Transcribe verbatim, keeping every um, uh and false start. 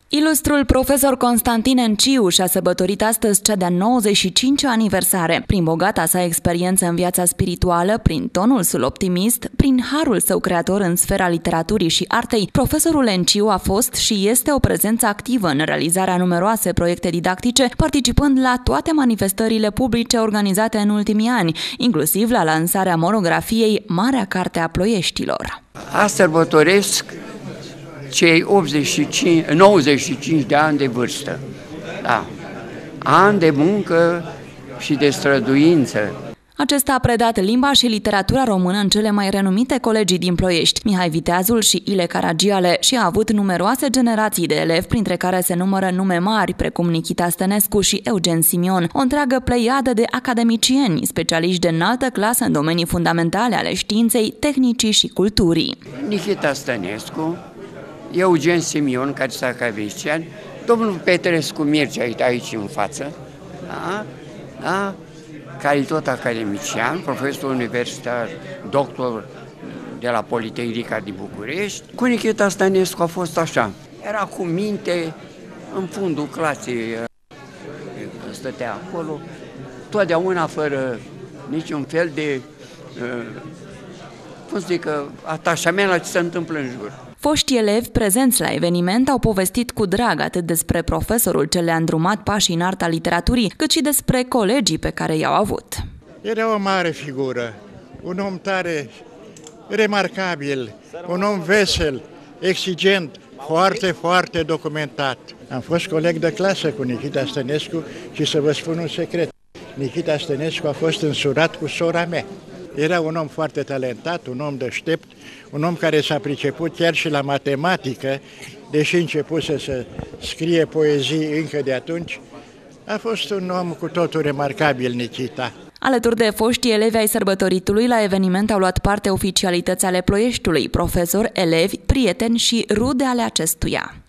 Ilustrul profesor Constantin Enciu și-a sărbătorit astăzi cea de-a nouăzeci și cincea aniversare. Prin bogata sa experiență în viața spirituală, prin tonul său optimist, prin harul său creator în sfera literaturii și artei, profesorul Enciu a fost și este o prezență activă în realizarea numeroase proiecte didactice, participând la toate manifestările publice organizate în ultimii ani, inclusiv la lansarea monografiei Marea Carte a Ploieștilor. A sărbătoresc cei optzeci și cinci, nouăzeci și cinci de ani de vârstă. Da. Ani de muncă și de străduință. Acesta a predat limba și literatura română în cele mai renumite colegii din Ploiești, Mihai Viteazul și Ile Caragiale, și a avut numeroase generații de elevi, printre care se numără nume mari, precum Nichita Stănescu și Eugen Simion, o întreagă pleiadă de academicieni, specialiști de înaltă clasă în domenii fundamentale ale științei, tehnicii și culturii. Nichita Stănescu, Eugen Simion, care este academician, domnul Petrescu Mircea, aici în față, da? Da? Care e tot academician, profesor universitar, doctor de la Politehnica din București. Cu Nichita Stănescu a fost așa. Era cu minte în fundul clasei, stătea acolo, totdeauna fără niciun fel de, cum să zic, atașament la ce se întâmplă în jur. Foștii elevi prezenți la eveniment au povestit cu drag atât despre profesorul ce le-a îndrumat pașii în arta literaturii, cât și despre colegii pe care i-au avut. Era o mare figură, un om tare, remarcabil, un om vesel, exigent, foarte, foarte documentat. Am fost coleg de clasă cu Nichita Stănescu și să vă spun un secret. Nichita Stănescu a fost însurat cu sora mea. Era un om foarte talentat, un om deștept, un om care s-a priceput chiar și la matematică, deși începuse să scrie poezii încă de atunci. A fost un om cu totul remarcabil, Nichita. Alături de foștii elevi ai sărbătoritului, la eveniment au luat parte oficialități ale Ploieștiului, profesori, elevi, prieteni și rude ale acestuia.